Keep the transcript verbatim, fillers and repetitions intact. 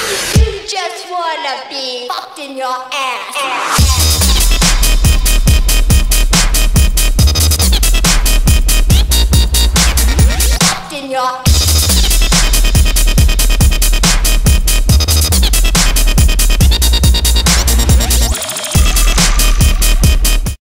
You just wanna be fucked in your ass.